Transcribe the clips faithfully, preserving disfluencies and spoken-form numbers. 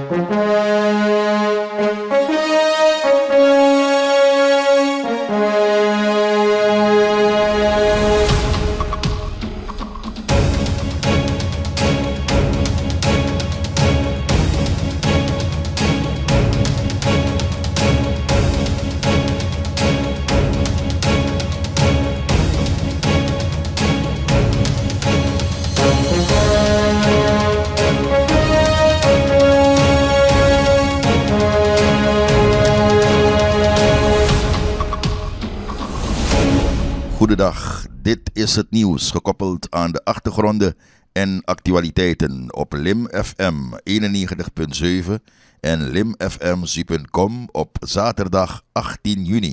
Goedendag, dit is het nieuws gekoppeld aan de achtergronden en actualiteiten op Lim F M eenennegentig komma zeven en lim f m z punt com op zaterdag achttien juni.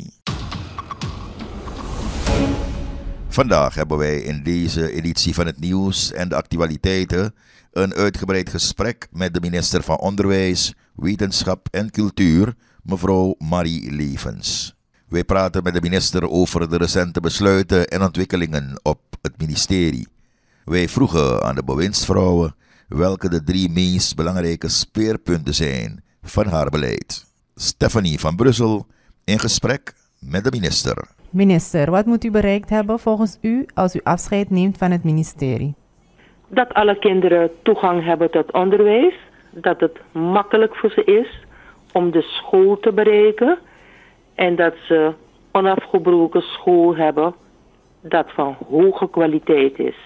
Vandaag hebben wij in deze editie van het nieuws en de actualiteiten een uitgebreid gesprek met de minister van Onderwijs, Wetenschap en Cultuur, mevrouw Marie Levens. Wij praten met de minister over de recente besluiten en ontwikkelingen op het ministerie. Wij vroegen aan de bewindsvrouwen welke de drie meest belangrijke speerpunten zijn van haar beleid. Stephanie van Brussel in gesprek met de minister. Minister, wat moet u bereikt hebben volgens u als u afscheid neemt van het ministerie? Dat alle kinderen toegang hebben tot onderwijs. Dat het makkelijk voor ze is om de school te bereiken. En dat ze onafgebroken school hebben dat van hoge kwaliteit is.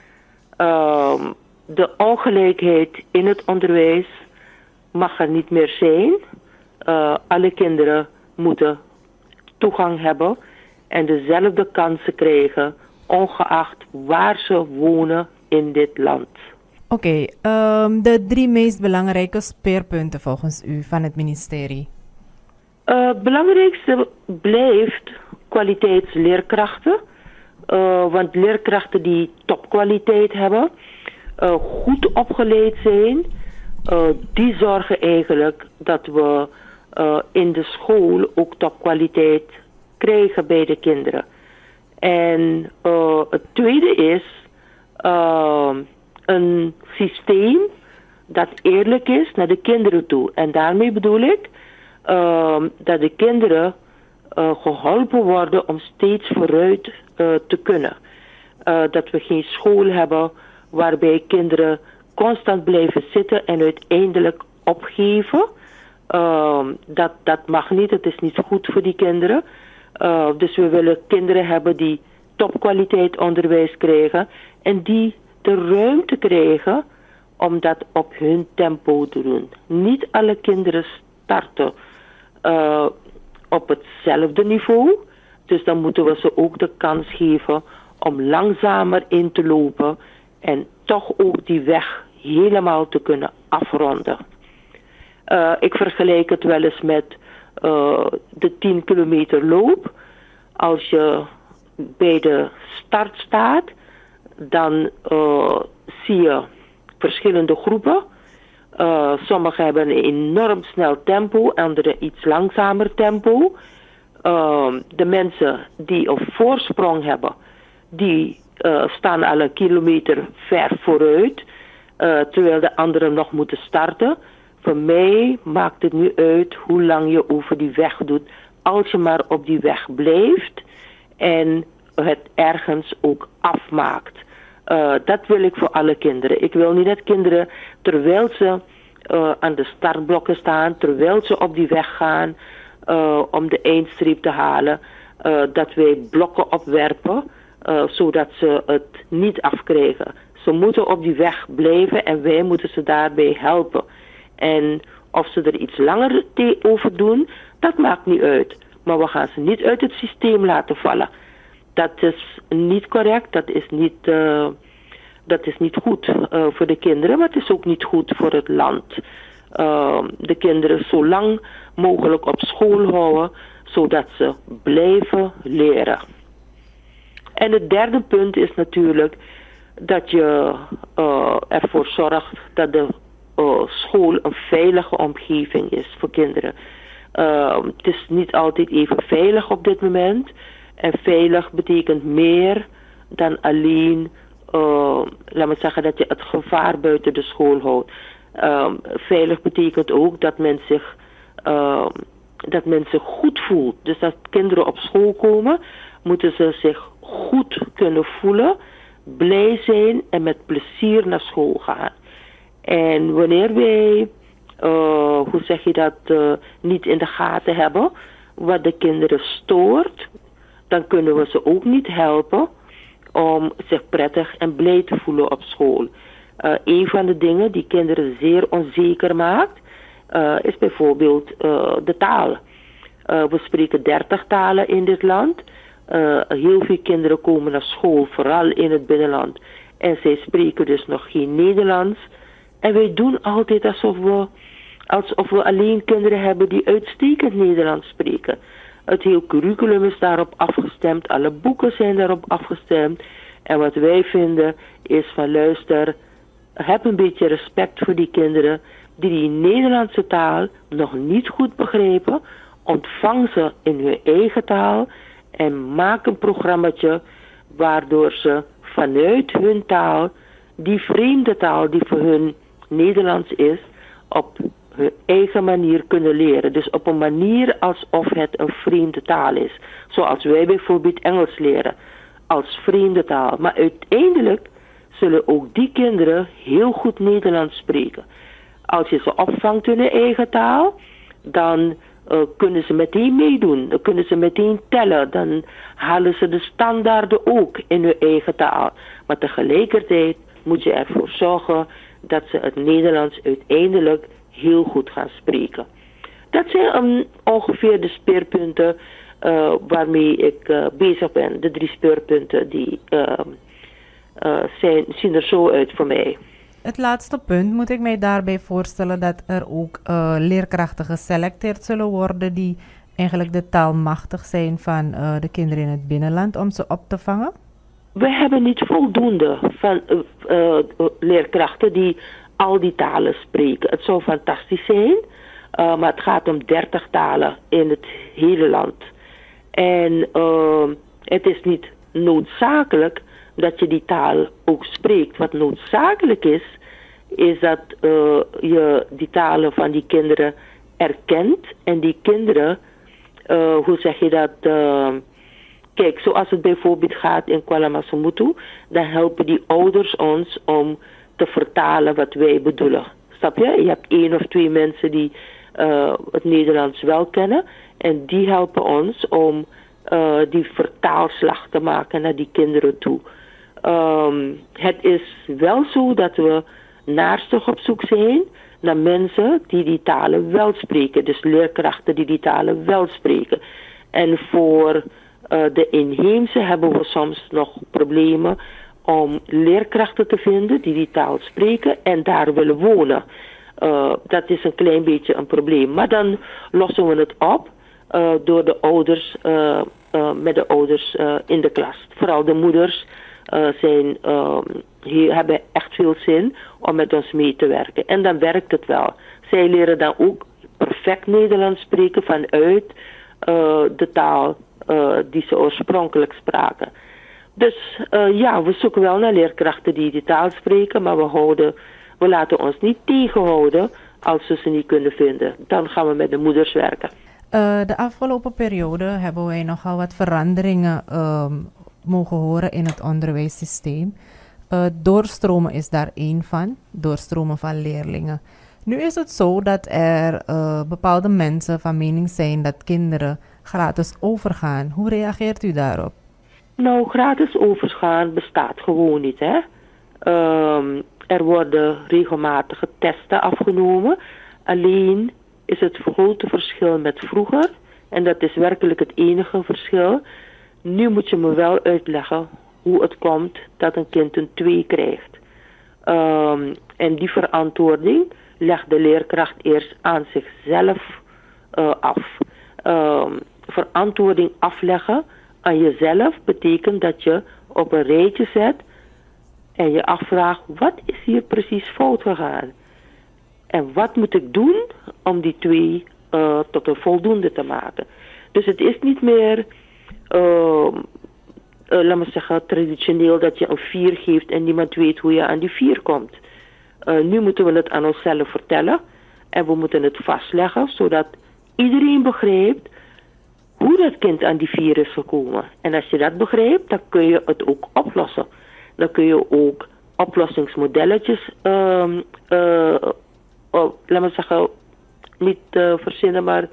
Uh, de ongelijkheid in het onderwijs mag er niet meer zijn. Uh, alle kinderen moeten toegang hebben en dezelfde kansen krijgen, ongeacht waar ze wonen in dit land. Oké, okay, um, de drie meest belangrijke speerpunten volgens u van het ministerie. Uh, het belangrijkste blijft kwaliteitsleerkrachten. Uh, want leerkrachten die topkwaliteit hebben, uh, goed opgeleid zijn, uh, die zorgen eigenlijk dat we uh, in de school ook topkwaliteit krijgen bij de kinderen. En uh, het tweede is uh, een systeem dat eerlijk is naar de kinderen toe. En daarmee bedoel ik Uh, dat de kinderen uh, geholpen worden om steeds vooruit uh, te kunnen. Uh, dat we geen school hebben waarbij kinderen constant blijven zitten en uiteindelijk opgeven. Uh, dat, dat mag niet, het is niet goed voor die kinderen. Uh, dus we willen kinderen hebben die topkwaliteit onderwijs krijgen en die de ruimte krijgen om dat op hun tempo te doen. Niet alle kinderen starten Uh, op hetzelfde niveau. Dus dan moeten we ze ook de kans geven om langzamer in te lopen en toch ook die weg helemaal te kunnen afronden. Uh, ik vergelijk het wel eens met uh, de tien kilometer loop. Als je bij de start staat, dan uh, zie je verschillende groepen. Uh, sommigen hebben een enorm snel tempo, anderen iets langzamer tempo. Uh, de mensen die een voorsprong hebben, die uh, staan al een kilometer ver vooruit, uh, terwijl de anderen nog moeten starten. Voor mij maakt het nu uit hoe lang je over die weg doet, als je maar op die weg blijft en het ergens ook afmaakt. Uh, dat wil ik voor alle kinderen. Ik wil niet dat kinderen, terwijl ze uh, aan de startblokken staan, terwijl ze op die weg gaan uh, om de eindstreep te halen, uh, dat wij blokken opwerpen, uh, zodat ze het niet afkrijgen. Ze moeten op die weg blijven en wij moeten ze daarbij helpen. En of ze er iets langer over doen, dat maakt niet uit. Maar we gaan ze niet uit het systeem laten vallen. Dat is niet correct, dat is niet, uh, dat is niet goed uh, voor de kinderen, maar het is ook niet goed voor het land. Uh, de kinderen zo lang mogelijk op school houden, zodat ze blijven leren. En het derde punt is natuurlijk dat je uh, ervoor zorgt dat de uh, school een veilige omgeving is voor kinderen. Uh, het is niet altijd even veilig op dit moment. En veilig betekent meer dan alleen, uh, laat me zeggen, dat je het gevaar buiten de school houdt. Um, veilig betekent ook dat men zich um, dat men zich goed voelt. Dus als kinderen op school komen, moeten ze zich goed kunnen voelen, blij zijn en met plezier naar school gaan. En wanneer wij, uh, hoe zeg je dat, uh, niet in de gaten hebben wat de kinderen stoort, dan kunnen we ze ook niet helpen om zich prettig en blij te voelen op school. Uh, een van de dingen die kinderen zeer onzeker maakt, uh, is bijvoorbeeld uh, de taal. Uh, we spreken dertig talen in dit land. Uh, heel veel kinderen komen naar school, vooral in het binnenland. En zij spreken dus nog geen Nederlands. En wij doen altijd alsof we, alsof we alleen kinderen hebben die uitstekend Nederlands spreken. Het hele curriculum is daarop afgestemd, alle boeken zijn daarop afgestemd. En wat wij vinden is van luister, heb een beetje respect voor die kinderen die die Nederlandse taal nog niet goed begrijpen. Ontvang ze in hun eigen taal en maak een programmaatje waardoor ze vanuit hun taal, die vreemde taal die voor hun Nederlands is, op hun eigen manier kunnen leren. Dus op een manier alsof het een vreemde taal is. Zoals wij bijvoorbeeld Engels leren als vreemde taal. Maar uiteindelijk zullen ook die kinderen heel goed Nederlands spreken. Als je ze opvangt in hun eigen taal, dan uh, kunnen ze meteen meedoen. Dan kunnen ze meteen tellen. Dan halen ze de standaarden ook in hun eigen taal. Maar tegelijkertijd moet je ervoor zorgen dat ze het Nederlands uiteindelijk heel goed gaan spreken. Dat zijn um, ongeveer de speerpunten uh, waarmee ik uh, bezig ben. De drie speerpunten die uh, uh, zijn, zien er zo uit voor mij. Het laatste punt moet ik mij daarbij voorstellen dat er ook uh, leerkrachten geselecteerd zullen worden die eigenlijk de taal machtig zijn van uh, de kinderen in het binnenland om ze op te vangen? We hebben niet voldoende van uh, uh, leerkrachten die al die talen spreken. Het zou fantastisch zijn, uh, maar het gaat om dertig talen in het hele land. En uh, het is niet noodzakelijk dat je die taal ook spreekt. Wat noodzakelijk is, is dat uh, je die talen van die kinderen erkent. En die kinderen, uh, hoe zeg je dat, uh, kijk, zoals het bijvoorbeeld gaat in KwaZulu-Natal, dan helpen die ouders ons om te vertalen wat wij bedoelen. Snap je? Je hebt één of twee mensen die uh, het Nederlands wel kennen en die helpen ons om uh, die vertaalslag te maken naar die kinderen toe. Um, het is wel zo dat we naarstig op zoek zijn naar mensen die die talen wel spreken. Dus leerkrachten die die talen wel spreken. En voor uh, de inheemse hebben we soms nog problemen om leerkrachten te vinden die die taal spreken en daar willen wonen. Uh, dat is een klein beetje een probleem. Maar dan lossen we het op uh, door de ouders, uh, uh, met de ouders uh, in de klas. Vooral de moeders uh, zijn, uh, die hebben echt veel zin om met ons mee te werken. En dan werkt het wel. Zij leren dan ook perfect Nederlands spreken vanuit uh, de taal uh, die ze oorspronkelijk spraken. Dus uh, ja, we zoeken wel naar leerkrachten die die taal spreken, maar we, houden, we laten ons niet tegenhouden als we ze niet kunnen vinden. Dan gaan we met de moeders werken. Uh, de afgelopen periode hebben wij nogal wat veranderingen uh, mogen horen in het onderwijssysteem. Uh, doorstromen is daar één van, doorstromen van leerlingen. Nu is het zo dat er uh, bepaalde mensen van mening zijn dat kinderen gratis overgaan. Hoe reageert u daarop? Nou, gratis overgaan bestaat gewoon niet, hè. Um, er worden regelmatige testen afgenomen. Alleen is het grote verschil met vroeger, en dat is werkelijk het enige verschil. Nu moet je me wel uitleggen hoe het komt dat een kind een twee krijgt. Um, en die verantwoording legt de leerkracht eerst aan zichzelf uh, af. Um, verantwoording afleggen aan jezelf betekent dat je op een rijtje zet en je afvraagt, wat is hier precies fout gegaan? En wat moet ik doen om die twee uh, tot een voldoende te maken? Dus het is niet meer, uh, uh, laat me zeggen, traditioneel dat je een vier geeft en niemand weet hoe je aan die vier komt. Uh, nu moeten we het aan onszelf vertellen en we moeten het vastleggen, zodat iedereen begrijpt hoe dat kind aan die vier is gekomen. En als je dat begrijpt, dan kun je het ook oplossen. Dan kun je ook oplossingsmodelletjes, uh, uh, oh, laat maar zeggen, niet uh, verzinnen, maar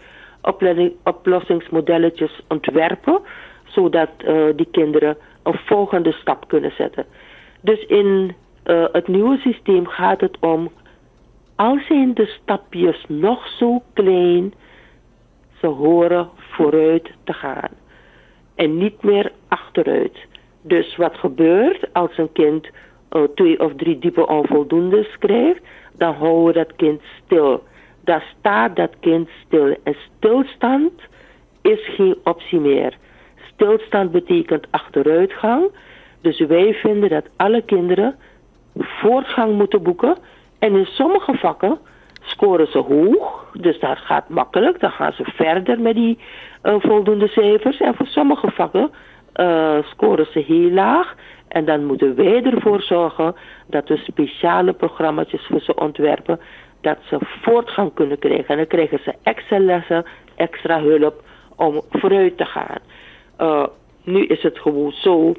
oplossingsmodelletjes ontwerpen, zodat uh, die kinderen een volgende stap kunnen zetten. Dus in uh, het nieuwe systeem gaat het om, al zijn de stapjes nog zo klein, ze horen vooruit te gaan en niet meer achteruit. Dus wat gebeurt als een kind uh, twee of drie diepe onvoldoende schrijft, dan houden we dat kind stil. Dan staat dat kind stil. En stilstand is geen optie meer. Stilstand betekent achteruitgang. Dus wij vinden dat alle kinderen voortgang moeten boeken. En in sommige vakken scoren ze hoog. Dus dat gaat makkelijk. Dan gaan ze verder met die uh, voldoende cijfers. En voor sommige vakken uh, scoren ze heel laag. En dan moeten wij ervoor zorgen dat we speciale programma's voor ze ontwerpen, dat ze voortgang kunnen krijgen. En dan krijgen ze extra lessen, extra hulp om vooruit te gaan. Uh, nu is het gewoon zo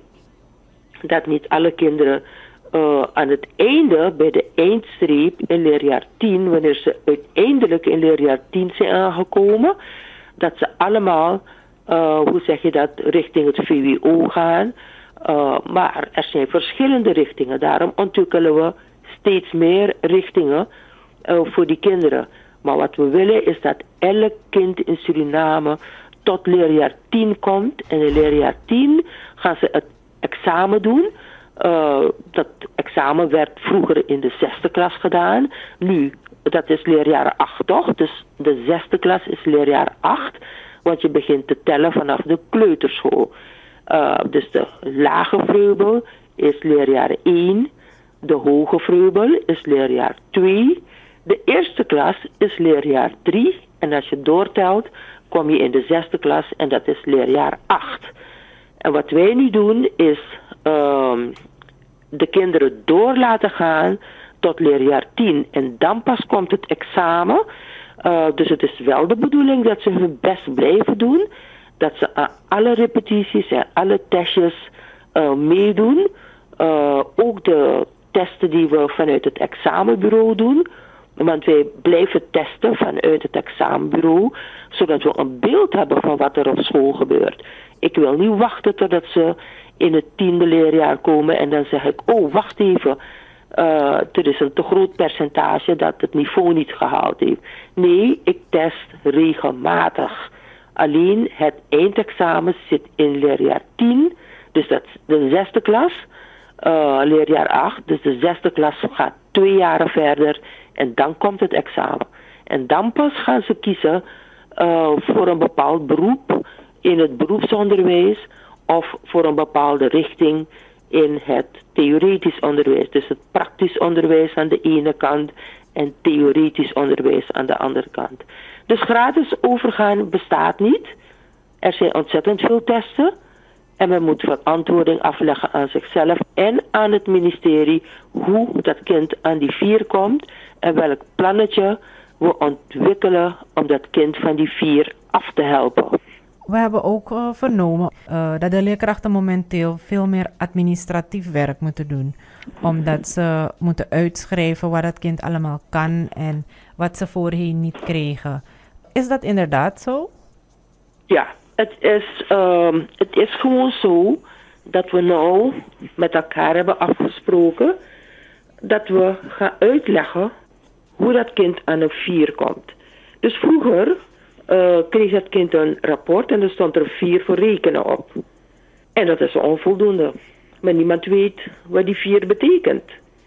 dat niet alle kinderen uh, aan het einde, bij de eindstreep in leerjaar tien, wanneer ze uiteindelijk in leerjaar tien zijn aangekomen, dat ze allemaal, uh, hoe zeg je dat, richting het V W O gaan. Uh, maar er zijn verschillende richtingen. Daarom ontwikkelen we steeds meer richtingen uh, voor die kinderen. Maar wat we willen is dat elk kind in Suriname tot leerjaar tien komt. En in leerjaar tien gaan ze het examen doen. Uh, dat examen werd vroeger in de zesde klas gedaan. Nu, dat is leerjaar acht toch? Dus de zesde klas is leerjaar acht. Want je begint te tellen vanaf de kleuterschool. Uh, dus de lage vreubel is leerjaar één. De hoge vreubel is leerjaar twee. De eerste klas is leerjaar drie. En als je doortelt, kom je in de zesde klas en dat is leerjaar acht. En wat wij nu doen is um, de kinderen door laten gaan tot leerjaar tien. En dan pas komt het examen. Uh, dus het is wel de bedoeling dat ze hun best blijven doen. Dat ze aan alle repetities en alle testjes uh, meedoen. Uh, ook de testen die we vanuit het examenbureau doen. Want wij blijven testen vanuit het examenbureau. Zodat we een beeld hebben van wat er op school gebeurt. Ik wil niet wachten totdat ze in het tiende leerjaar komen. En dan zeg ik, oh wacht even. Uh, er is een te groot percentage dat het niveau niet gehaald heeft. Nee, ik test regelmatig. Alleen het eindexamen zit in leerjaar tien, dus dat is de zesde klas, uh, leerjaar acht, dus de zesde klas gaat twee jaren verder en dan komt het examen. En dan pas gaan ze kiezen uh, voor een bepaald beroep in het beroepsonderwijs of voor een bepaalde richting in het theoretisch onderwijs. Dus het praktisch onderwijs aan de ene kant en theoretisch onderwijs aan de andere kant. Dus gratis overgaan bestaat niet. Er zijn ontzettend veel testen. En men moet verantwoording afleggen aan zichzelf en aan het ministerie hoe dat kind aan die vier komt en welk plannetje we ontwikkelen om dat kind van die vier af te helpen. We hebben ook uh, vernomen uh, dat de leerkrachten momenteel veel meer administratief werk moeten doen. Omdat ze moeten uitschrijven wat het kind allemaal kan en wat ze voorheen niet kregen. Is dat inderdaad zo? Ja, het is, um, het is gewoon zo dat we nou met elkaar hebben afgesproken dat we gaan uitleggen hoe dat kind aan een vier komt. Dus vroeger uh, kreeg dat kind een rapport en er stond er vier voor rekenen op. En dat is onvoldoende. Maar niemand weet wat die vier betekent.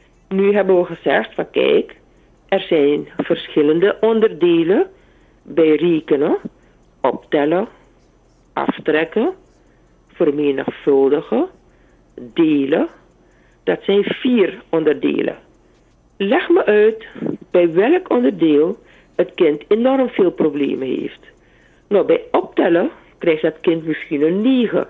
Nu hebben we gezegd van kijk, er zijn verschillende onderdelen bij rekenen, optellen, aftrekken, vermenigvuldigen, delen. Dat zijn vier onderdelen. Leg me uit bij welk onderdeel het kind enorm veel problemen heeft. Nou, bij optellen krijgt dat kind misschien een negen.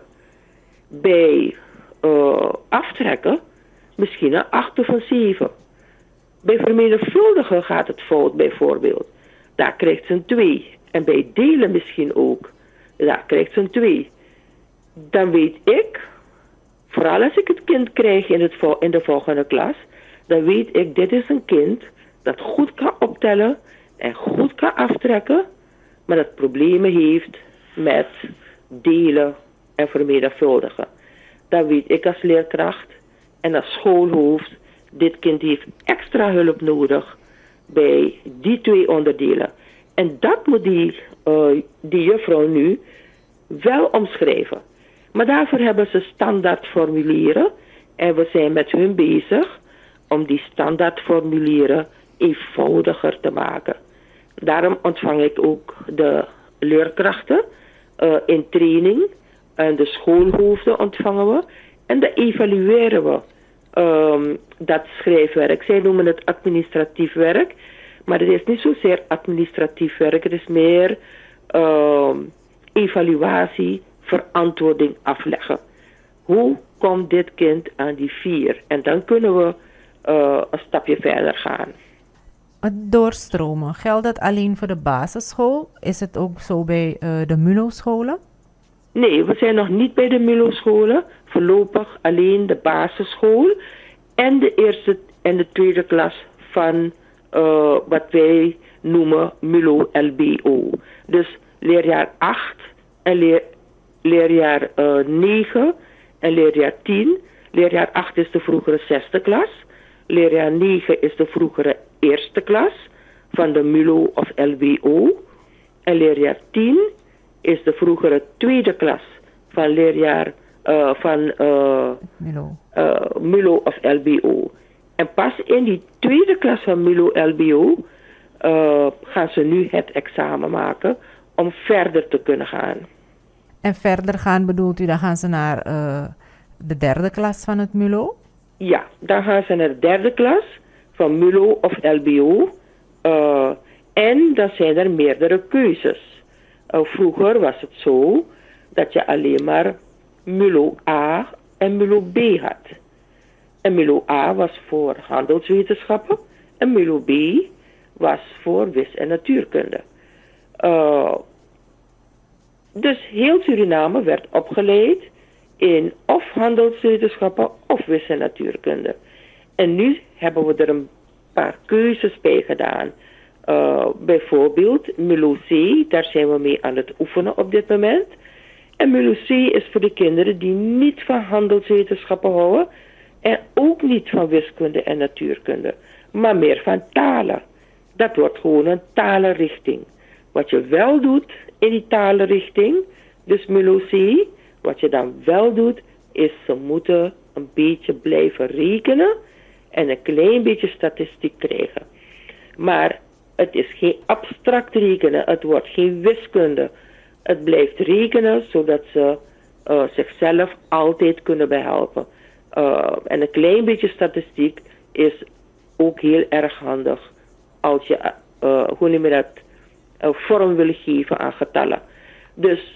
Bij uh, aftrekken misschien een acht of een zeven. bij vermenigvuldigen gaat het fout bijvoorbeeld. Daar krijgt ze een twee. En bij delen misschien ook. Daar krijgt ze een twee. Dan weet ik, vooral als ik het kind krijg in, het, in de volgende klas, dan weet ik, dit is een kind dat goed kan optellen en goed kan aftrekken, maar dat problemen heeft met delen en vermenigvuldigen. Dan weet ik als leerkracht en als schoolhoofd, dit kind heeft extra hulp nodig bij die twee onderdelen. En dat moet die, uh, die juffrouw nu wel omschrijven. Maar daarvoor hebben ze standaardformulieren en we zijn met hun bezig om die standaardformulieren eenvoudiger te maken. Daarom ontvang ik ook de leerkrachten uh, in training en de schoolhoofden ontvangen we en dan evalueren we um, dat schrijfwerk. Zij noemen het administratief werk, maar het is niet zozeer administratief werk, het is meer um, evaluatie, verantwoording afleggen. Hoe komt dit kind aan die vier? En dan kunnen we uh, een stapje verder gaan. Het doorstromen, geldt dat alleen voor de basisschool? Is het ook zo bij uh, de M U L O-scholen? Nee, we zijn nog niet bij de M U L O-scholen. Voorlopig alleen de basisschool en de eerste en de tweede klas van uh, wat wij noemen M U L O L B O. Dus leerjaar acht en leer, leerjaar uh, negen en leerjaar tien. Leerjaar acht is de vroegere zesde klas. Leerjaar negen is de vroegere eerste klas van de M U L O of L B O. En leerjaar tien is de vroegere tweede klas van leerjaar uh, van uh, M U L O. Uh, M U L O of L B O. En pas in die tweede klas van M U L O L B O uh, gaan ze nu het examen maken om verder te kunnen gaan. En verder gaan bedoelt u, dan gaan ze naar uh, de derde klas van het M U L O? Ja, dan gaan ze naar de derde klas van M U L O of L B O. Uh, en dan zijn er meerdere keuzes. Uh, vroeger was het zo dat je alleen maar M U L O A en M U L O B had. En M U L O A was voor handelswetenschappen en M U L O B was voor wis- en natuurkunde. Uh, dus heel Suriname werd opgeleid in of handelswetenschappen of wis- en natuurkunde. En nu hebben we er een paar keuzes bij gedaan. Uh, bijvoorbeeld M U L O C, daar zijn we mee aan het oefenen op dit moment. En M U L O C is voor de kinderen die niet van handelswetenschappen houden en ook niet van wiskunde en natuurkunde, maar meer van talen. Dat wordt gewoon een talenrichting. Wat je wel doet in die talenrichting, dus M U L O C, wat je dan wel doet, is ze moeten een beetje blijven rekenen en een klein beetje statistiek krijgen. Maar het is geen abstract rekenen, het wordt geen wiskunde. Het blijft rekenen zodat ze uh, zichzelf altijd kunnen behelpen. Uh, en een klein beetje statistiek is ook heel erg handig als je uh, hoe noem je dat, uh, vorm wil geven aan getallen. Dus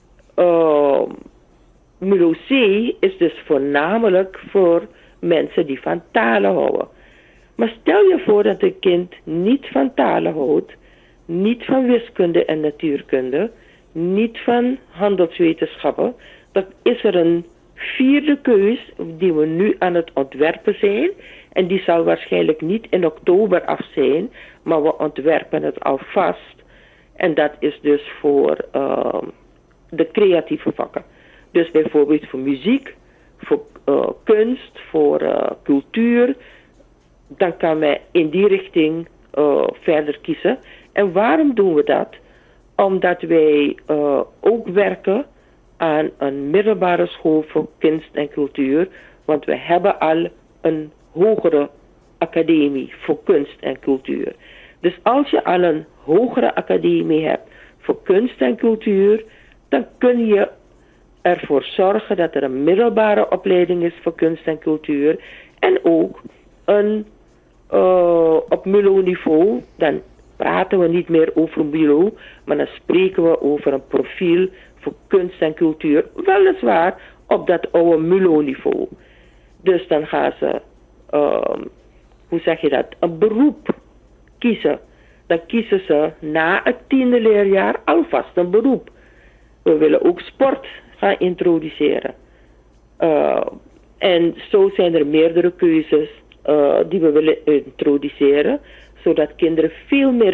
uh, M U L O C is dus voornamelijk voor mensen die van talen houden. Maar stel je voor dat een kind niet van talen houdt, niet van wiskunde en natuurkunde, niet van handelswetenschappen, dan is er een vierde keus die we nu aan het ontwerpen zijn. En die zal waarschijnlijk niet in oktober af zijn, maar we ontwerpen het alvast. En dat is dus voor uh, de creatieve vakken. Dus bijvoorbeeld voor muziek, voor uh, kunst, voor uh, cultuur. Dan kan men in die richting uh, verder kiezen. En waarom doen we dat? Omdat wij uh, ook werken aan een middelbare school voor kunst en cultuur. Want we hebben al een hogere academie voor kunst en cultuur. Dus als je al een hogere academie hebt voor kunst en cultuur, dan kun je ervoor zorgen dat er een middelbare opleiding is voor kunst en cultuur. En ook een uh, op M U L O-niveau, dan praten we niet meer over M U L O, maar dan spreken we over een profiel voor kunst en cultuur. Weliswaar op dat oude M U L O-niveau. Dus dan gaan ze uh, hoe zeg je dat, een beroep kiezen. Dan kiezen ze na het tiende leerjaar alvast een beroep. We willen ook sport gaan introduceren. Uh, en zo zijn er meerdere keuzes uh, die we willen introduceren, zodat kinderen veel meer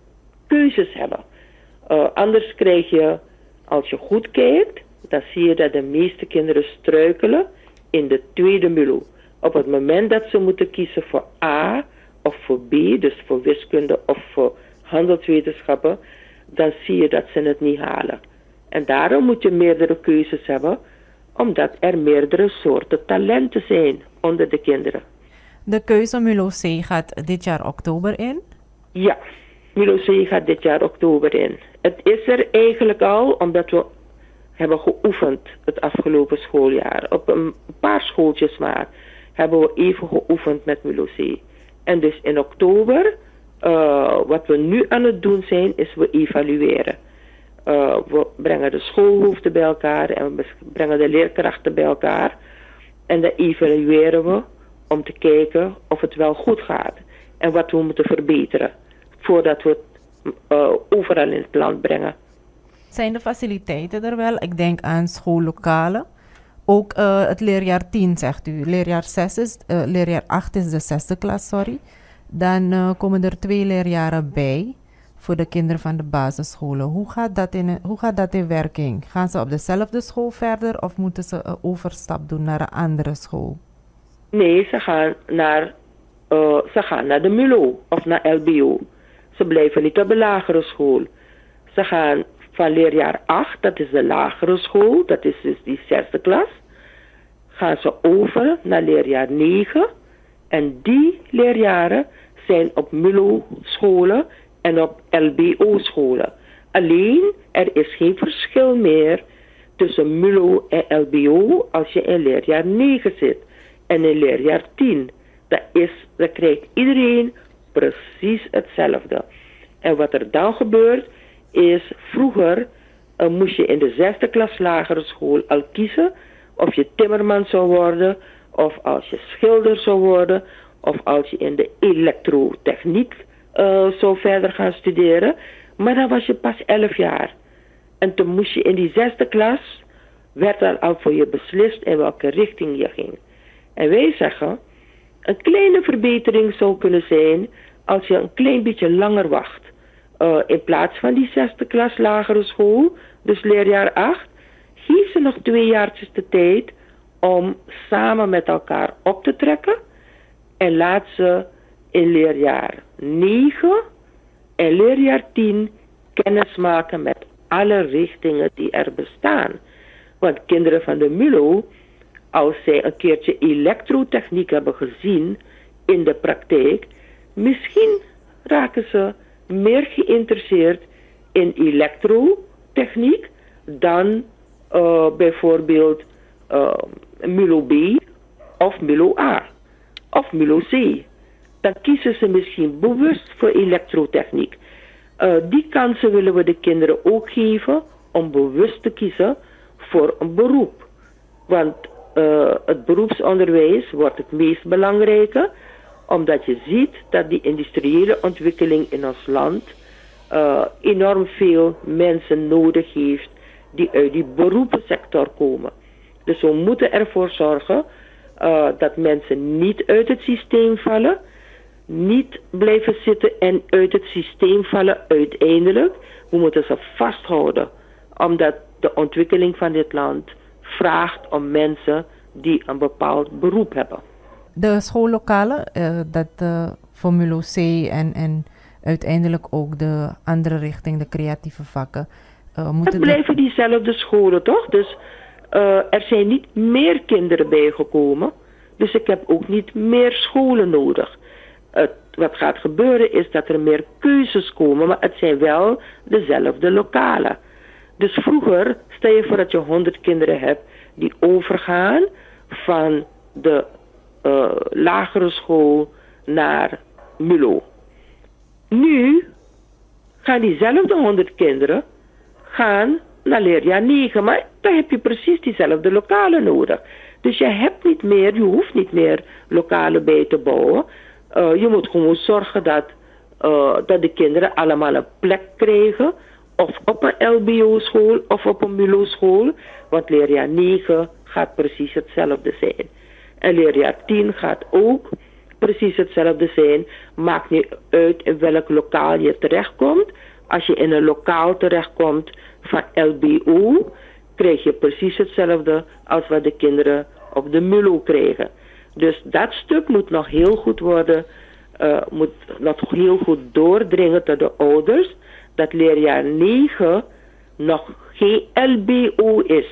keuzes hebben. Uh, anders krijg je, als je goed kijkt, dan zie je dat de meeste kinderen struikelen in de tweede M U L O. Op het moment dat ze moeten kiezen voor A of voor B, dus voor wiskunde of voor handelswetenschappen, dan zie je dat ze het niet halen. En daarom moet je meerdere keuzes hebben, omdat er meerdere soorten talenten zijn onder de kinderen. De keuze M U L O C gaat dit jaar oktober in? Ja, M U L O C gaat dit jaar oktober in. Het is er eigenlijk al, omdat we hebben geoefend het afgelopen schooljaar. Op een paar schooltjes maar hebben we even geoefend met M U L O C. En dus in oktober, uh, wat we nu aan het doen zijn, is we evalueren. Uh, we brengen de schoolhoofden bij elkaar en we brengen de leerkrachten bij elkaar. En dan evalueren we om te kijken of het wel goed gaat. En wat we moeten verbeteren voordat we het uh, overal in het land brengen. Zijn de faciliteiten er wel? Ik denk aan schoollokalen. Ook uh, het leerjaar tien, zegt u. Leerjaar zes is, uh, leerjaar acht is de zesde klas, sorry. Dan uh, komen er twee leerjaren bij voor de kinderen van de basisscholen. Hoe gaat dat in, hoe gaat dat in werking? Gaan ze op dezelfde school verder of moeten ze een overstap doen naar een andere school? Nee, ze gaan naar, uh, ze gaan naar de M U L O of naar L B O. Ze blijven niet op de lagere school. Ze gaan van leerjaar acht, dat is de lagere school, dat is dus die zesde klas, gaan ze over naar leerjaar negen. En die leerjaren zijn op M U L O-scholen en op L B O-scholen. Alleen, er is geen verschil meer tussen M U L O en L B O als je in leerjaar negen zit en in leerjaar tien. Dat is, dat krijgt iedereen precies hetzelfde. En wat er dan gebeurt, is vroeger uh, moest je in de zesde klas lagere school al kiezen of je timmerman zou worden, of als je schilder zou worden, of als je in de elektrotechniek uh, zou verder gaan studeren. Maar dan was je pas elf jaar. En toen moest je in die zesde klas, werd er al voor je beslist in welke richting je ging. En wij zeggen, een kleine verbetering zou kunnen zijn als je een klein beetje langer wacht. Uh, in plaats van die zesde klas lagere school, dus leerjaar acht, geef ze nog twee jaartjes de tijd om samen met elkaar op te trekken. En laat ze in leerjaar negen en leerjaar tien kennis maken met alle richtingen die er bestaan. Want kinderen van de M U L O, als zij een keertje elektrotechniek hebben gezien in de praktijk, misschien raken ze meer geïnteresseerd in elektrotechniek dan uh, bijvoorbeeld uh, M U L O B of M U L O A of M U L O C. Dan kiezen ze misschien bewust voor elektrotechniek. Uh, die kansen willen we de kinderen ook geven om bewust te kiezen voor een beroep. Want uh, het beroepsonderwijs wordt het meest belangrijke, omdat je ziet dat die industriële ontwikkeling in ons land uh, enorm veel mensen nodig heeft die uit die beroepensector komen. Dus we moeten ervoor zorgen uh, dat mensen niet uit het systeem vallen, niet blijven zitten en uit het systeem vallen uiteindelijk. We moeten ze vasthouden, omdat de ontwikkeling van dit land vraagt om mensen die een bepaald beroep hebben. De schoollokalen, uh, dat uh, voor M U L O C en, en uiteindelijk ook de andere richting, de creatieve vakken. Uh, moeten het blijven de... diezelfde scholen, toch? Dus uh, er zijn niet meer kinderen bijgekomen. Dus ik heb ook niet meer scholen nodig. Uh, wat gaat gebeuren is dat er meer keuzes komen, maar het zijn wel dezelfde lokalen. Dus vroeger, stel je voor dat je honderd kinderen hebt die overgaan van de uh, lagere school naar M U L O. Nu gaan diezelfde honderd kinderen gaan naar leerjaar negen, maar dan heb je precies diezelfde lokalen nodig. Dus je hebt niet meer, je hoeft niet meer lokalen bij te bouwen. Uh, je moet gewoon zorgen dat, uh, dat de kinderen allemaal een plek krijgen. Of op een L B O-school of op een M U L O-school. Want leerjaar negen gaat precies hetzelfde zijn. En leerjaar tien gaat ook precies hetzelfde zijn. Maakt niet uit in welk lokaal je terechtkomt. Als je in een lokaal terechtkomt van L B O, krijg je precies hetzelfde als wat de kinderen op de M U L O krijgen. Dus dat stuk moet nog heel goed worden, uh, moet nog heel goed doordringen tot de ouders, dat leerjaar negen nog geen L B O is.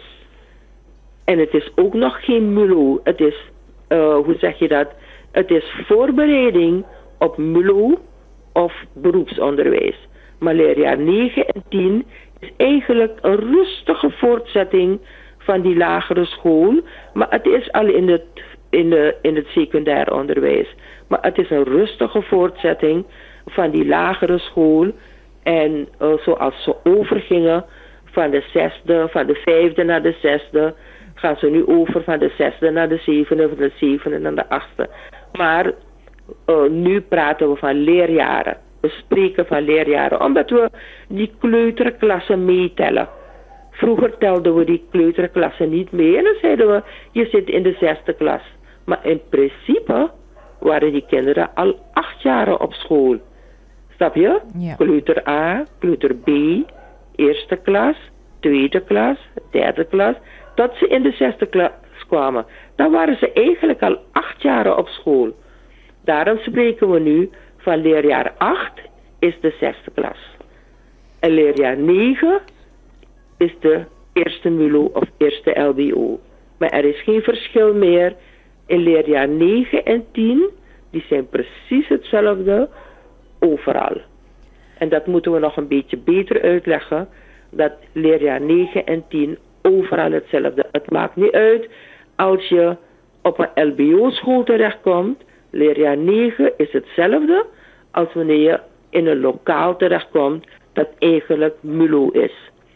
En het is ook nog geen M U L O. Het is, uh, hoe zeg je dat? Het is voorbereiding op M U L O of beroepsonderwijs. Maar leerjaar negen en tien is eigenlijk een rustige voortzetting van die lagere school. Maar het is al in het, in de, in het secundair onderwijs. Maar het is een rustige voortzetting van die lagere school. En uh, zoals ze overgingen van de zesde, van de vijfde naar de zesde, gaan ze nu over van de zesde naar de zevende, van de zevende naar de achtste. Maar uh, nu praten we van leerjaren. We spreken van leerjaren, omdat we die kleuterklassen meetellen. Vroeger telden we die kleuterklassen niet mee en dan zeiden we, je zit in de zesde klas. Maar in principe waren die kinderen al acht jaren op school. Snap je? Ja. Kleuter A, kleuter B, eerste klas, tweede klas, derde klas, tot ze in de zesde klas kwamen. Dan waren ze eigenlijk al acht jaren op school. Daarom spreken we nu van leerjaar acht is de zesde klas. En leerjaar negen is de eerste M U L O of eerste L B O. Maar er is geen verschil meer in leerjaar negen en tien. Die zijn precies hetzelfde overal. En dat moeten we nog een beetje beter uitleggen. Dat leerjaar negen en tien overal hetzelfde. Het maakt niet uit als je op een L B O-school terechtkomt. Leerjaar negen is hetzelfde als wanneer je in een lokaal terechtkomt dat eigenlijk M U L O is.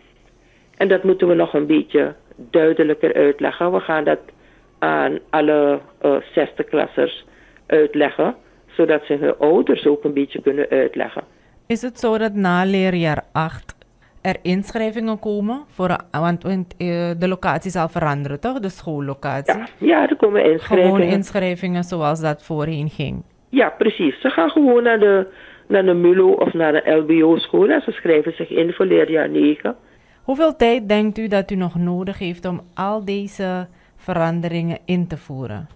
En dat moeten we nog een beetje duidelijker uitleggen. We gaan dat aan alle uh, zesde-klassers uitleggen, zodat ze hun ouders ook een beetje kunnen uitleggen. Is het zo dat na leerjaar acht er inschrijvingen komen? Voor, want want uh, de locatie zal veranderen, toch? De schoollocatie? Ja, ja, er komen inschrijvingen. Gewoon inschrijvingen zoals dat voorheen ging? Ja, precies. Ze gaan gewoon naar de, naar de M U L O of naar de L B O-school en ze schrijven zich in voor leerjaar negen. Hoeveel tijd denkt u dat u nog nodig heeft om al deze veranderingen in te voeren?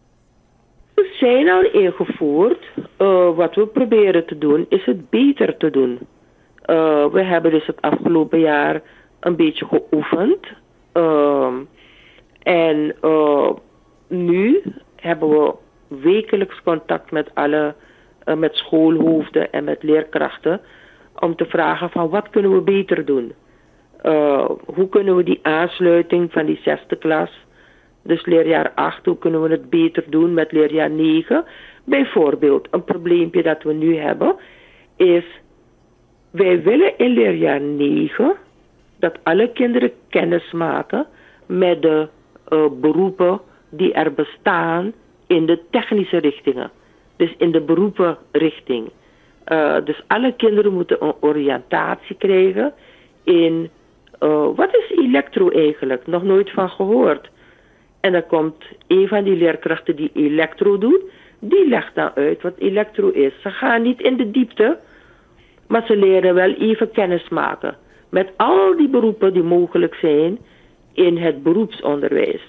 Ze zijn al ingevoerd. Uh, wat we proberen te doen is het beter te doen. Uh, we hebben dus het afgelopen jaar een beetje geoefend. Uh, en uh, nu hebben we wekelijks contact met alle uh, met schoolhoofden en met leerkrachten om te vragen van wat kunnen we beter doen. Uh, hoe kunnen we die aansluiting van die zesde klas, dus leerjaar acht, hoe kunnen we het beter doen met leerjaar negen? Bijvoorbeeld, een probleempje dat we nu hebben is, wij willen in leerjaar negen dat alle kinderen kennis maken met de uh, beroepen die er bestaan in de technische richtingen. Dus in de beroepenrichting. Uh, dus alle kinderen moeten een oriëntatie krijgen in, uh, wat is elektro eigenlijk? Nog nooit van gehoord. En dan komt een van die leerkrachten die elektro doet, die legt dan uit wat elektro is. Ze gaan niet in de diepte, maar ze leren wel even kennis maken met al die beroepen die mogelijk zijn in het beroepsonderwijs.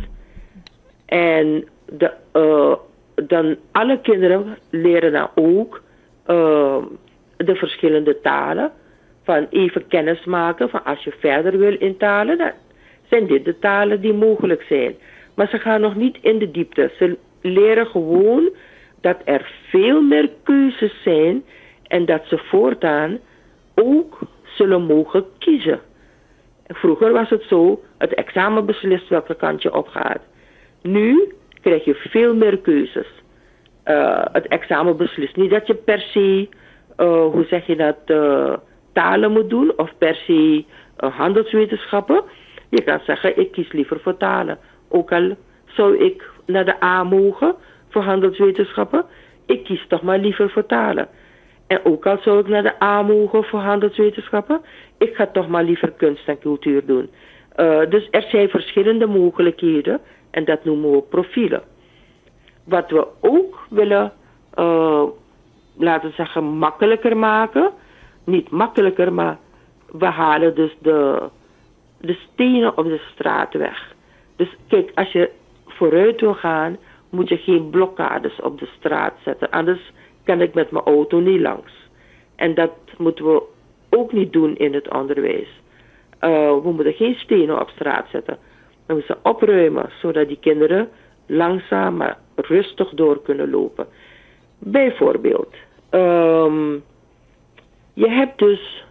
En de, uh, dan alle kinderen leren dan ook uh, de verschillende talen. Van even kennis maken van als je verder wil in talen, dan zijn dit de talen die mogelijk zijn. Maar ze gaan nog niet in de diepte. Ze leren gewoon dat er veel meer keuzes zijn en dat ze voortaan ook zullen mogen kiezen. Vroeger was het zo, het examen beslist welke kant je opgaat. Nu krijg je veel meer keuzes. Uh, het examen beslist niet dat je per se, uh, hoe zeg je dat, uh, talen moet doen of per se uh, handelswetenschappen. Je kan zeggen, ik kies liever voor talen. Ook al zou ik naar de A mogen voor handelswetenschappen, ik kies toch maar liever voor talen. En ook al zou ik naar de A mogen voor handelswetenschappen, ik ga toch maar liever kunst en cultuur doen. Uh, dus er zijn verschillende mogelijkheden en dat noemen we profielen. Wat we ook willen, uh, laten we zeggen, makkelijker maken. Niet makkelijker, maar we halen dus de, de stenen op de straat weg. Dus kijk, als je vooruit wil gaan, moet je geen blokkades op de straat zetten. Anders kan ik met mijn auto niet langs. En dat moeten we ook niet doen in het onderwijs. Uh, we moeten geen stenen op straat zetten. We moeten ze opruimen, zodat die kinderen langzaam maar rustig door kunnen lopen. Bijvoorbeeld, um, je hebt dus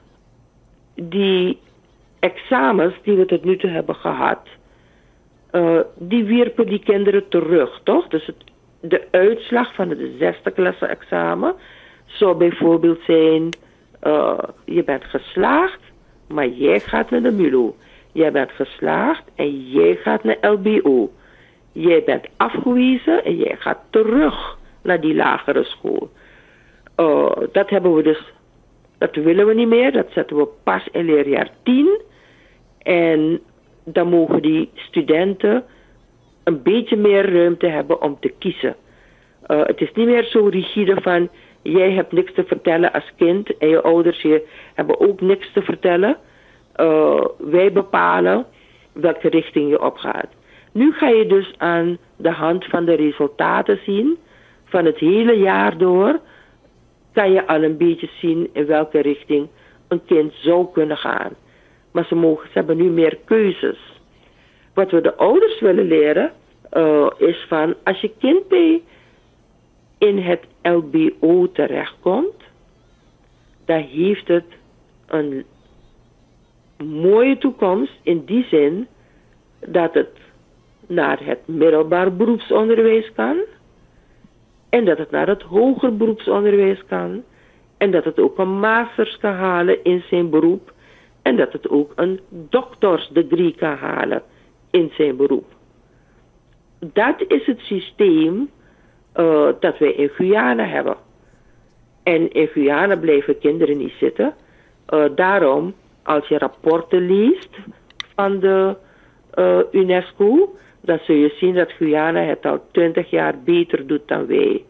die examens die we tot nu toe hebben gehad, uh, die wierpen die kinderen terug, toch? Dus het, de uitslag van het zesde klasse examen zou bijvoorbeeld zijn, uh, je bent geslaagd, maar jij gaat naar de M U L O. Jij bent geslaagd en jij gaat naar L B O. Jij bent afgewezen en jij gaat terug naar die lagere school. Uh, dat hebben we dus, dat willen we niet meer. Dat zetten we pas in leerjaar tien. En dan mogen die studenten een beetje meer ruimte hebben om te kiezen. Uh, het is niet meer zo rigide van, jij hebt niks te vertellen als kind en je ouders je hebben ook niks te vertellen. Uh, wij bepalen welke richting je opgaat. Nu ga je dus aan de hand van de resultaten zien, van het hele jaar door, kan je al een beetje zien in welke richting een kind zou kunnen gaan. Maar ze, mogen, ze hebben nu meer keuzes. Wat we de ouders willen leren, uh, is van, als je kind bij in het L B O terechtkomt, dan heeft het een mooie toekomst in die zin dat het naar het middelbaar beroepsonderwijs kan en dat het naar het hoger beroepsonderwijs kan en dat het ook een masters kan halen in zijn beroep en dat het ook een doctorsdegree kan halen in zijn beroep. Dat is het systeem uh, dat wij in Guyana hebben. En in Guyana blijven kinderen niet zitten. Uh, daarom, als je rapporten leest van de uh, UNESCO, dan zul je zien dat Guyana het al twintig jaar beter doet dan wij.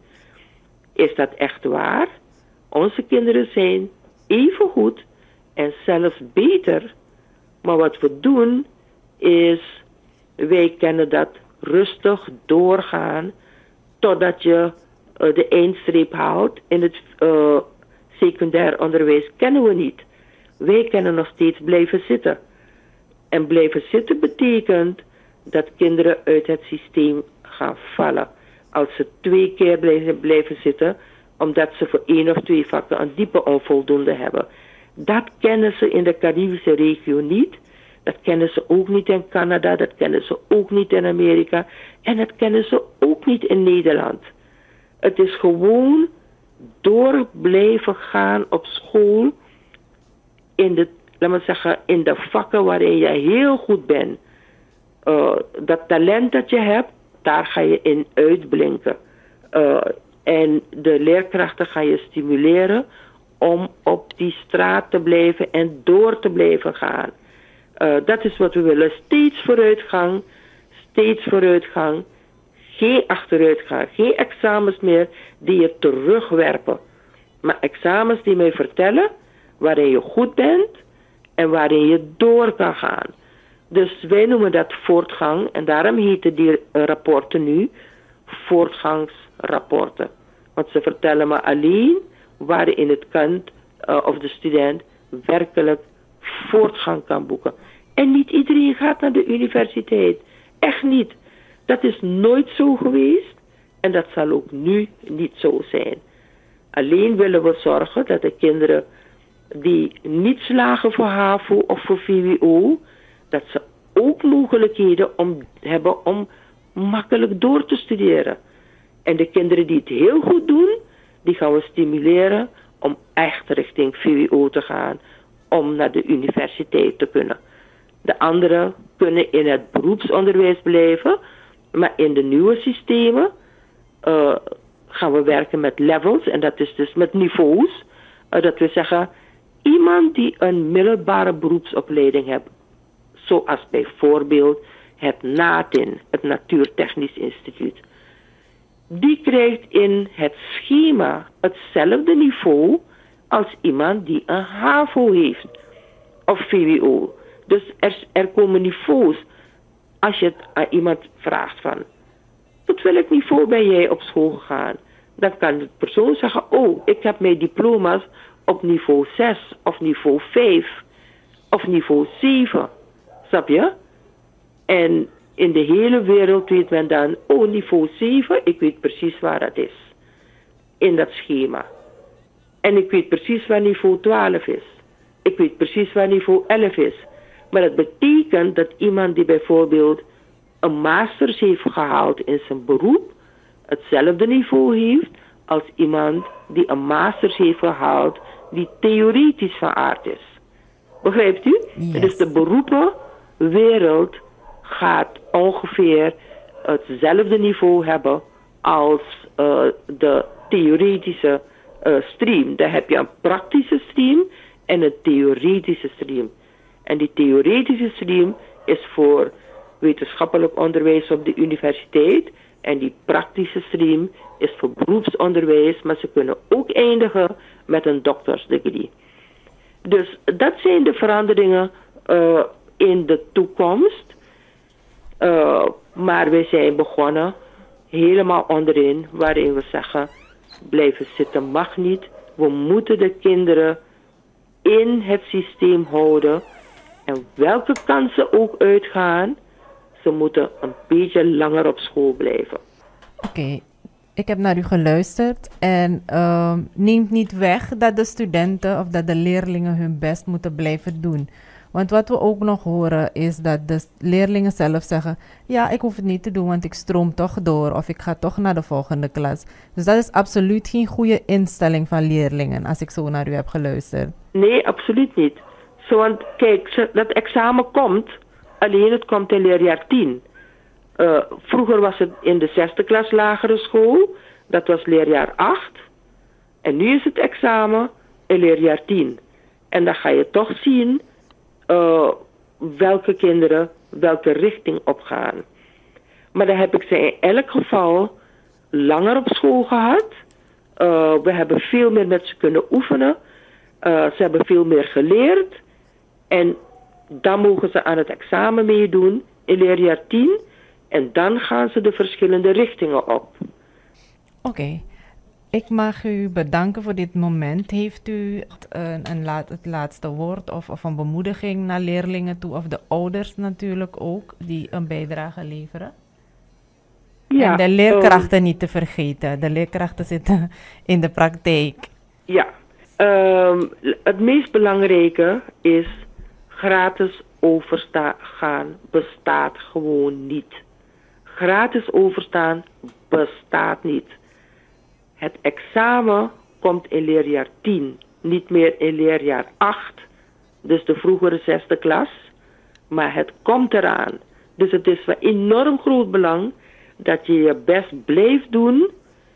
Is dat echt waar? Onze kinderen zijn even goed en zelfs beter. Maar wat we doen is, wij kennen dat rustig doorgaan totdat je uh, de eindstreep haalt. In het uh, secundair onderwijs kennen we niet. Wij kunnen nog steeds blijven zitten. En blijven zitten betekent dat kinderen uit het systeem gaan vallen. Als ze twee keer blijven, blijven zitten, omdat ze voor één of twee vakken een diepe onvoldoende hebben. Dat kennen ze in de Caribische regio niet. Dat kennen ze ook niet in Canada, dat kennen ze ook niet in Amerika. En dat kennen ze ook niet in Nederland. Het is gewoon door blijven gaan op school in de, laat maar zeggen, in de vakken waarin je heel goed bent. Uh, dat talent dat je hebt, daar ga je in uitblinken. Uh, en de leerkrachten gaan je stimuleren om op die straat te blijven en door te blijven gaan. Uh, dat is wat we willen. Steeds vooruitgang, steeds vooruitgang. Geen achteruitgang, geen examens meer die je terugwerpen. Maar examens die mij vertellen waarin je goed bent en waarin je door kan gaan. Dus wij noemen dat voortgang en daarom heten die rapporten nu voortgangsrapporten. Want ze vertellen me alleen waarin het kind uh, of de student werkelijk voortgang kan boeken. En niet iedereen gaat naar de universiteit. Echt niet. Dat is nooit zo geweest en dat zal ook nu niet zo zijn. Alleen willen we zorgen dat de kinderen die niet slagen voor HAVO of voor V W O, dat ze ook mogelijkheden om, hebben om makkelijk door te studeren. En de kinderen die het heel goed doen, die gaan we stimuleren om echt richting V W O te gaan, om naar de universiteit te kunnen. De anderen kunnen in het beroepsonderwijs blijven, maar in de nieuwe systemen uh, gaan we werken met levels. En dat is dus met niveaus. Uh, dat we zeggen, iemand die een middelbare beroepsopleiding heeft. Zoals bijvoorbeeld het NATIN, het Natuurtechnisch Instituut. Die krijgt in het schema hetzelfde niveau als iemand die een HAVO heeft. Of V W O. Dus er, er komen niveaus. Als je het aan iemand vraagt van, tot welk niveau ben jij op school gegaan? Dan kan de persoon zeggen, oh, ik heb mijn diploma's op niveau zes of niveau vijf of niveau zeven. Snap je? En in de hele wereld weet men dan, oh, niveau zeven, ik weet precies waar dat is. In dat schema. En ik weet precies waar niveau twaalf is. Ik weet precies waar niveau elf is. Maar dat betekent dat iemand die bijvoorbeeld een masters heeft gehaald in zijn beroep, hetzelfde niveau heeft als iemand die een masters heeft gehaald die theoretisch van aard is. Begrijpt u? Yes. Dus de beroepenwereld gaat ongeveer hetzelfde niveau hebben als uh, de theoretische uh, stream. Dan heb je een praktische stream en een theoretische stream. En die theoretische stream is voor wetenschappelijk onderwijs op de universiteit. En die praktische stream is voor beroepsonderwijs, maar ze kunnen ook eindigen met een doctorsdegree. Dus dat zijn de veranderingen uh, in de toekomst. Uh, maar wij zijn begonnen helemaal onderin, waarin we zeggen, blijven zitten mag niet. We moeten de kinderen in het systeem houden. En welke kansen ook uitgaan, ze moeten een beetje langer op school blijven. Oké, okay. Ik heb naar u geluisterd en uh, neemt niet weg dat de studenten of dat de leerlingen hun best moeten blijven doen. Want wat we ook nog horen is dat de leerlingen zelf zeggen, ja, ik hoef het niet te doen, want ik stroom toch door of ik ga toch naar de volgende klas. Dus dat is absoluut geen goede instelling van leerlingen, als ik zo naar u heb geluisterd. Nee, absoluut niet. Zo, want kijk, dat examen komt, alleen het komt in leerjaar tien. Uh, vroeger was het in de zesde klas lagere school, dat was leerjaar acht. En nu is het examen in leerjaar tien. En dan ga je toch zien uh, welke kinderen welke richting opgaan. Maar dan heb ik ze in elk geval langer op school gehad. Uh, we hebben veel meer met ze kunnen oefenen. Uh, ze hebben veel meer geleerd. En dan mogen ze aan het examen meedoen in leerjaar tien. En dan gaan ze de verschillende richtingen op. Oké. Okay. Ik mag u bedanken voor dit moment. Heeft u een, een laat, het laatste woord of, of een bemoediging naar leerlingen toe? Of de ouders natuurlijk ook, die een bijdrage leveren? Ja, en de leerkrachten um, niet te vergeten. De leerkrachten zitten in de praktijk. Ja. Um, het meest belangrijke is, gratis overgaan bestaat gewoon niet. Gratis overstaan bestaat niet. Het examen komt in leerjaar tien, niet meer in leerjaar acht, dus de vroegere zesde klas. Maar het komt eraan. Dus het is van enorm groot belang dat je je best blijft doen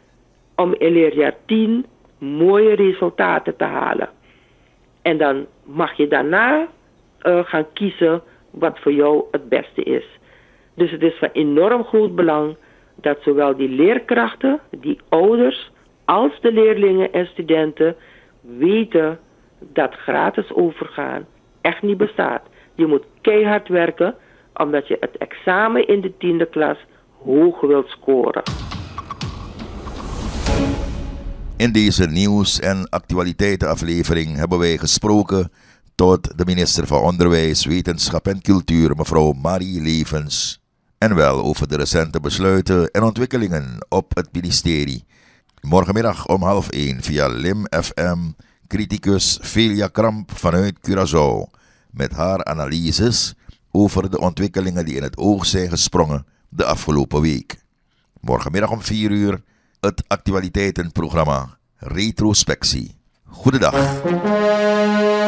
om in leerjaar tien mooie resultaten te halen. En dan mag je daarna uh, gaan kiezen wat voor jou het beste is. Dus het is van enorm groot belang dat zowel die leerkrachten, die ouders, als de leerlingen en studenten weten dat gratis overgaan echt niet bestaat. Je moet keihard werken, omdat je het examen in de tiende klas hoog wilt scoren. In deze nieuws- en actualiteitenaflevering hebben wij gesproken tot de minister van Onderwijs, Wetenschap en Cultuur, mevrouw Marie Levens. En wel over de recente besluiten en ontwikkelingen op het ministerie. Morgenmiddag om half één via Lim F M, criticus Velia Kramp vanuit Curaçao. Met haar analyses over de ontwikkelingen die in het oog zijn gesprongen de afgelopen week. Morgenmiddag om vier uur het actualiteitenprogramma Retrospectie. Goedendag.